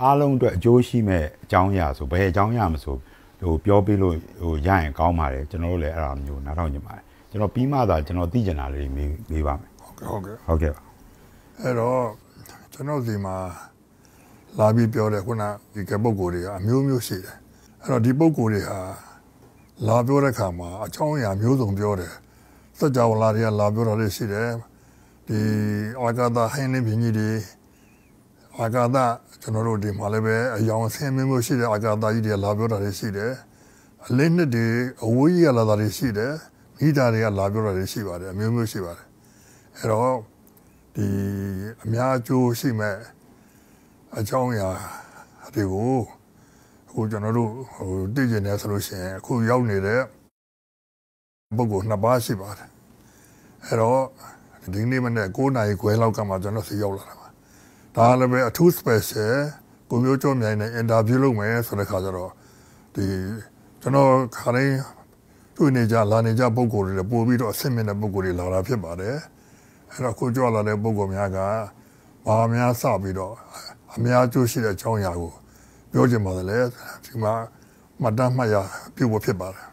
အားလုံးအတွက်အကျိုးရှိမဲ့အကြောင်းအရာဆိုဘယ်အကြောင်းအရာမဆိုပြောပြလို့ရရင်ကောင်းပါတယ်ကျွန်တော်တို့လည်းအဲ့ဒါမျိုးနားထောင်ကြပါတယ်ကျွန်တော်ပြီးမှသာကျွန်တော်သိကျင်တာလေးမေးပါမယ်ဟုတ်ကဲ့အဲ့တော့ကျွန်တော်ဒီမှာလာပြီးပြောတယ်ခုနဒီကပုဂ္ဂိုလ်တွေကအမျိုးမျိုးရှိတယ်အဲ့တော့ဒီပုဂ္ဂိုလ်တွေဟာလာပြောတဲ့ခါမှာအကြောင်းအရာမျိုးစုံပြောတယ်စัจ java လာတွေကလာပြောတာတွေရှိတယ်ဒီအာဂါသဟင်းနေပြင်းကြီးတွေအာဂါသကျွန်တော်တို့ဒီမှာလည်းပဲအယောင်ဆင်းမျိုးရှိတဲ့အာဂါသကြီးတွေလာပြောတာတွေရှိတယ်အလင်းနှစ်တွေအဝေးကြီးကလာတာတွေရှိတယ်မိသားတွေကလာပြောတာတွေရှိပါတယ်အမျိုးမျိုးရှိပါတယ်အဲ့တော့ဒီအများအကျိုးရှိမဲ့အကြောင်းအရာတွေကိုအခုကျွန်တော်တို့သိကျင်နေဆိုလို့ရှိရင်အခုရောက်နေတဲ့ပုဂ္ဂိုလ်နှစ်ပါးရှိပါတယ်အဲ့တော့ဒီနေ့မနေ့9နာရီခွဲလောက်ကမှကျွန်တော်စီရောက်လာတာပါဒါလည်းပဲအထူး special ကိုမျိုးကျော်မြိုင်နဲ့ interview လုပ်မယ်ဆိုတဲ့ခါကျတော့ဒီကျွန်တော်ခါတိုင်းတွေ့နေကြလာနေကြပုဂ္ဂိုလ်တွေပို့ပြီးတော့အဆင့်မြင့်တဲ့ပုဂ္ဂိုလ်တွေလာတာဖြစ်ပါတယ်အဲ့တော့ကိုကြွလာတဲ့ပုဂ္ဂိုလ်များကဘာများစပြီးတော့အများကျိုးရှိတဲ့အကြောင်းအရာကိုပြောချင်ပါတယ်လေဒီမှာမှတ်တမ်းမှတ်ရပြုဖို့ဖြစ်ပါတယ်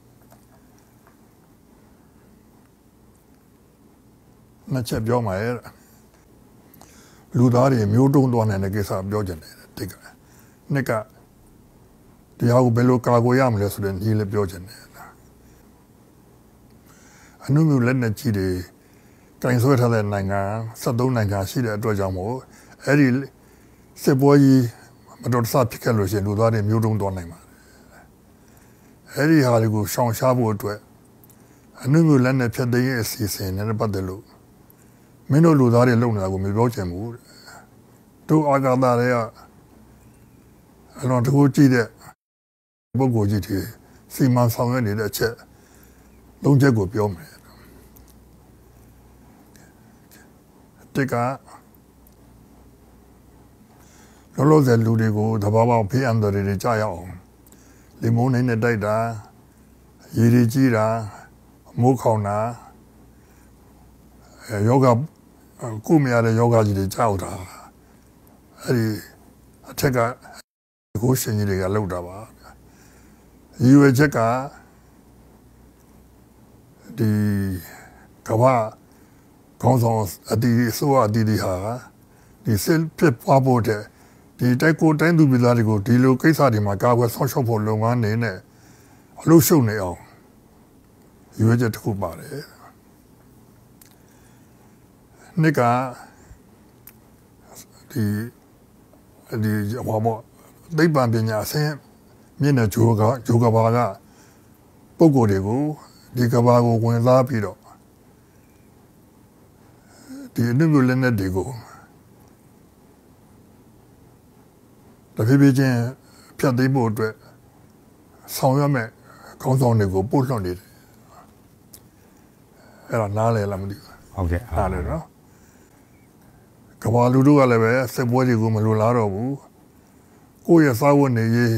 မချက်ပြောမှာရဲ့လူသားတွေမျိုးတုံးသွားနေတဲ့ကိစ္စပြောချင်တယ်တိတ်ကနှစ်ကတရားကိုဘယ်လိုကာကွယ်ရမလဲဆိုတဲ့ညီလည်းပြောချင်တယ်အနုမျိုးလက်နဲ့ကြီးတွေကင်ဆွဲထားတဲ့နိုင်ငံ73နိုင်ငံရှိတဲ့အတွက်ကြောင့်မို့အဲ့ဒီစစ်ပွဲကြီးမတော်တဆဖြစ်ခဲ့လို့ရှိရင်လူသားတွေမျိုးတုံးသွားနိုင်ပါတယ်အဲ့ဒီဟာတွေကိုရှောင်ရှားဖို့အတွက်အနုမျိုးလက်နဲ့ဖြတ်သိမ်းရေးအစီအစဉ်နဲ့ပတ်သက်လို့မင်းတို့လူသားတွေလုံနေတာကိုမပြောချင်ဘူးတို့အာဂါသတွေကအလွန်တကူကြည့်တဲ့ပုဂ္ဂိုလ်ကြီးတွေစီမံဆောင်ရွက်နေတဲ့အချက်၃ချက်ကိုပြောမယ်တကလောလောဆယ်လူတွေကိုတဘာပေါင်းဖေးအန်တယ်တွေကြားရအောင်လီမုန်းနဲ့တိုက်တာရေတွေကြီးတာမိုးခေါင်တာယောဂကုမရတဲ့ယောဂကြီးတွေကြောက်တာအဲ့ဒီအထက်ကကိုရှင်ကြီးတွေကလောက်တာပါရည်ရွယ်ချက်ကဒီကမ္ဘာခေါင်းဆောင်အတီးဆိုအတီးဟာဒီစစ်ဖြစ်ပွားဖို့တဲ့ဒီတိုက်ကိုတိုင်းသူပြည်သားတွေကိုဒီလိုကိစ္စတွေမှာကာကွယ်ဆောင်ရှောက်ဖို့လုပ်ငန်းနေနဲ့အလို့ရှုပ်နေအောင်ရည်ရွယ်ချက်တစ်ခုပါတယ်နှစ်ကဒီဘာမို့သိပ္ပံပညာဆင်းမျက်နှာဂျိုကဘာကပုံကိုယ်တွေကိုဒီကဘာကိုဝင်စားပြီးတော့ဒီအနုမျိုးလက်နက်တွေကိုတဖြည်းဖြည်းချင်းဖြတ်သိမ်းဖို့အတွက်ဆောင်ရွက်မဲ့ခေါင်းဆောင်တွေကိုပို့လွှတ်နေတယ်အဲ့ဒါနားလည်လားမသိဘူးဟုတ်ကဲ့နားလည်နော်ကဘာလူတို့ကလည်းပဲစစ်ပွဲတွေကိုမလိုလားတော့ဘူးကိုယ့်ရဲ့စာဝတ်နေရေး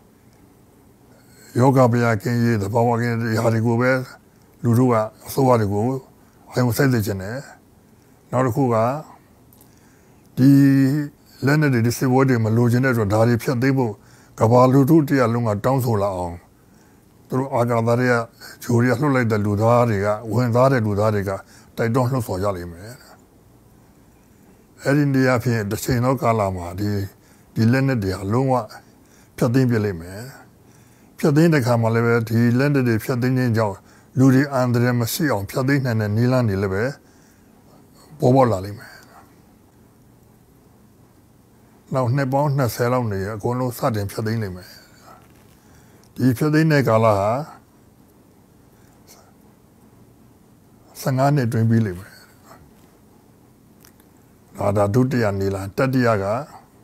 ယောဂဗျာကင်းရေးသဘာဝကင်းရာတွေကိုပဲလူတို့ကအစိုးရတွေကိုအယုံစိုက်နေကြတယ်နောက်တစ်ခုကဒီလက်နဲ့ဒီစစ်ပွဲတွေမလိုချင်တဲ့အတွက်ဒါတွေဖြတ်သိမ်းဖို့ကဘာလူတို့တရားလုံးကတောင်းဆိုလာအောင်သူတို့အာဂါသတွေကဂျိုရီလှုပ်လိုက်တဲ့လူသားတွေကဝင်သားတဲ့လူသားတွေကတိုက်တွန်းလှုပ်ဆော်ကြလိမ့်မယ်အဲ့ဒီနေရာဖြင့်တစ်ချိန်သောကာလမှာဒီလက်နဲ့တွေအလုံးဝဖြတ်သိမ်းပြလိမ့်မယ်ဖြတ်သိမ်းတဲ့ခါမှာလည်းပဲဒီလက်နဲ့တွေဖြတ်သိမ်းခြင်းကြောင့်လူတွေအန္တရာယ်မရှိအောင်ဖြတ်သိမ်းနိုင်တဲ့နည်းလမ်းတွေလည်းပဲပေါ်လာလိမ့်မယ်နောက်နှစ်ပေါင်း20လောက်နေအကုန်လုံးစတင်ဖြတ်သိမ်းနိုင်မယ်ဒီဖြတ်သိမ်းတဲ့ကာလဟာ15နှစ်တွင်ပြီးလိမ့်မယ်ဒါဒုတိယနေလားတတိယက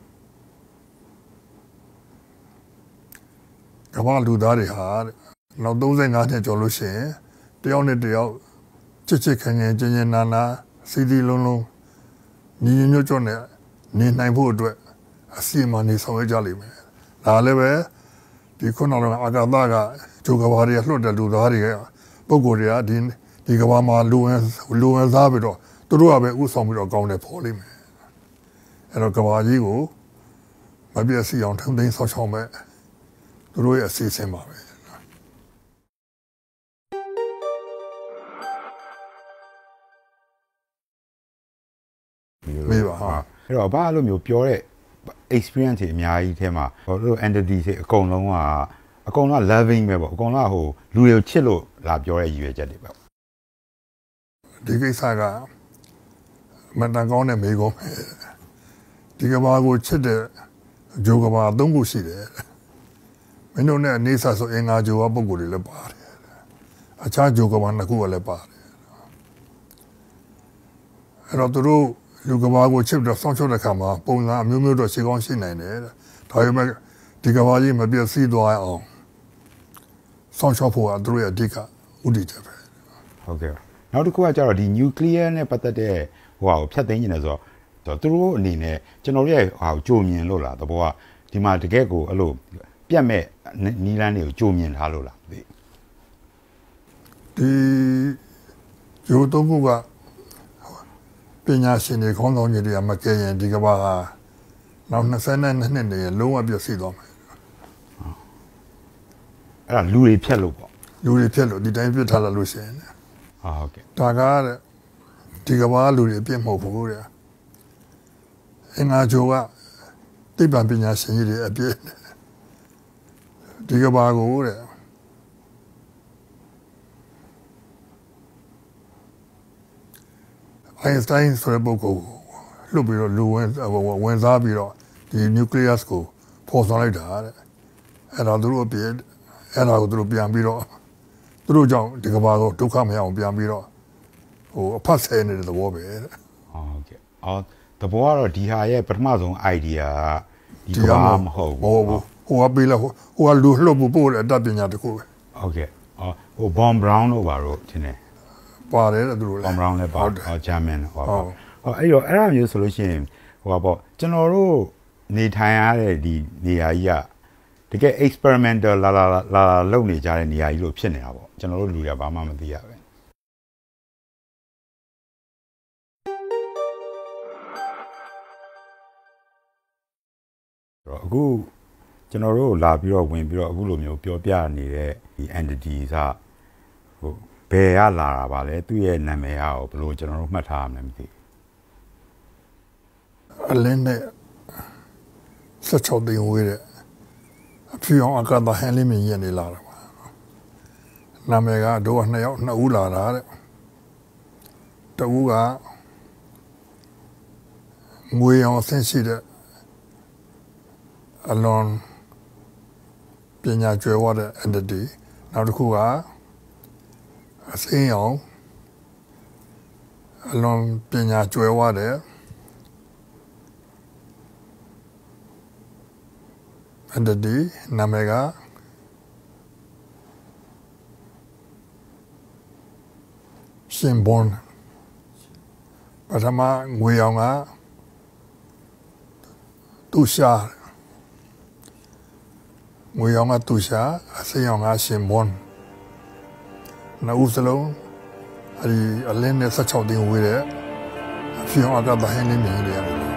ကမ္ဘာလူသားတွေဟာနောက်35နှစ်ကျော်လို့ရှိရင်တယောက်နဲ့တယောက်ချစ်ချစ်ခင်ခင်ကျဉ်နာနာစီစီလုံးလုံးညီညွတ်ကြနဲ့နေနိုင်ဖို့အတွက်အစီအမံနေဆောင်ရွက်ကြလိမ့်မယ်ဒါလည်းပဲဒီခုနကအာဂါသကဂျိုကဘာတွေလှုပ်တဲ့လူသားတွေပုံကိုယ်တွေကဒီကဘာမှာလူဝင်စားပြီးတော့သူတို့ကပဲဥဆောင်ပြီးတော့ကောင်းတယ်ပေါ်လိမ့်မယ်အဲ့တော့ကဘာကြီးကိုမပြည့်စုံအောင်ထုံသိမ်းဆောက်ရှောက်မဲ့သူတို့ရဲ့အစီအစဉ်ပါပဲမေးပါဟာအဲ့တော့ဘာလို့မျိုးပြောတဲ့ experience တွေအများကြီးထဲမှာဟိုလို entity တွေအကုန်လုံးက loving ပဲပေါ့အကုန်လုံးဟိုလူတွေကိုချစ်လို့လာပြောတဲ့ရည်ရွယ်ချက်တွေပဲဒီကိစ္စကမတန်ကောင်းတဲ့မိကုံးဒီကဘာကိုချစ်တဲ့ဂျိုကဘာ၃ခုရှိတယ်မင်းတို့နဲ့အနေဆာဆိုအင်္ဂါဂျိုကပုံကိုယ်တွေလည်းပါတယ်အခြားဂျိုကဘာနှစ်ခုကလည်းပါတယ်အဲ့တော့သူတို့လူကဘာကိုချစ်တော့စောင့်ရှောက်တဲ့ခါမှာပုံစံအမျိုးမျိုးတော့ရှိကောင်းရှိနိုင်တယ်ဒါပေမဲ့ဒီကဘာကြီးမပြည့်စည်သွားအောင်စောင့်ရှောက်ဖို့ကသူတို့ရဲ့အဓိကဥတည်ချက်ပဲဟုတ်ကဲ့နောက်တစ်ခုကကျတော့ဒီ nuclear နဲ့ပတ်သက်တဲ့ဟိုဟာကိုဖျက်သိမ်းနေတယ်ဆိုတော့သူတို့အနေနဲ့ကျွန်တော်တို့ရဲ့ဟာကိုကြိုမြင်လို့လားတဘောကဒီမှာတကယ်ကိုအဲ့လိုပြတ်မဲ့နီးလန်းတွေကိုကြိုမြင်ထားလို့လားမသိဒီဂျိုတော့ကပညာရှင်တွေခေါင်းဆောင်ကြီးတွေကမကဲရင်ဒီကဘာကနောက်22နှစ်နေလုံးဝပြည့်စည်သွားမယ်အဲ့ဒါလူတွေဖြတ်လို့ပေါ့လူတွေဖြတ်လို့ဒီတိုင်းပြစ်ထားလာလို့ရှိရင်ဟုတ်ကဲ့ဒါကတဲ့ဒီကဘာလူတွေအပြစ်မဟုတ်ဘူးတဲ့အင်္ဂါဂျိုကသိပ္ပံပညာရှင်ကြီးတွေအပြစ်ဒီကဘာကိုတဲ့အိုင်စတိုင်းဆိုတဲ့ပုဂ္ဂိုလ်လှုပ်ပြီးတော့လူဝင်စားပြီးတော့ဒီ nucleus ကိုဖော်ဆောင်လိုက်တာတဲ့အဲ့ဒါသူတို့အပြစ်အဲ့ဒါကိုသူတို့ပြန်ပြီးတော့သူတို့ကြောင့်ဒီကဘာကိုဒုက္ခမရအောင်ပြန်ပြီးတော့ဟိုအဖတ်ဆဲနေတဲ့သဘောပဲတဲ့ဟုတ်ကဲ့သဘောကတော့ဒီဟာရဲ့ပထမဆုံး idea ကဒီကဘာမဟုတ်ဘူးဟိုကပေးလာဟိုကလူလှုပ်ဖို့ပို့တဲ့အတတ်ပညာတခုပဲဟုတ်ကဲ့ဟို Von Braun တို့ပါတော့ထင်တယ်ပါတယ်သူတို့လည်း Von Braun လည်းပါဂျာမန်ဟောအဲ့တော့အဲ့ဒါမျိုးဆိုလို့ရှိရင်ဟိုပါပေါ့ကျွန်တော်တို့နေထိုင်ရတဲ့ဒီနေရာကြီးကတကယ် experimental လာလုပ်နေကြတဲ့နေရာကြီးလို့ဖြစ်နေတာပေါ့ကျွန်တော်တို့လူတွေကဘာမှမသိရပဲအခုကျွန်တော်တို့လာပြီးတော့ဝင်ပြီးတော့အခုလိုမျိုးပြောပြနေတဲ့ဒီ entity ကဟိုဘယ်ကလာတာပါလဲသူ့ရဲ့နာမည်ရောဘယ်လိုကျွန်တော်တို့မှတ်ထားရမလဲမသိအလင်းနဲ့16သိန်းဝေးတဲ့အဖြူအောင်အကတာဟန်လေးမြင်ရနေလာတာပါနာမည်ကတို့က2ဦးလာတာတဲ့တဦးကငွေအောင်ဆင်းရှိတဲ့အလွန်ပညာကျွယ်ဝတဲ့ entity နောက်တစ်ခုကအစိမ်းအောင်အလွန်ပညာကျွယ်ဝတဲ့ entity နာမည်ကရှင်ဘွန်ပထမငွေအောင်ကသူရှာငွေအောင်ကသူရှာအစိမ်းအောင်ကရှင်ဘွန်နှစ်ဦးစလုံးအလင်းနဲ့16သိန်းဝေးတဲ့အဖြူအောင်အကတာဟင်းလေးမြင်ရတယ်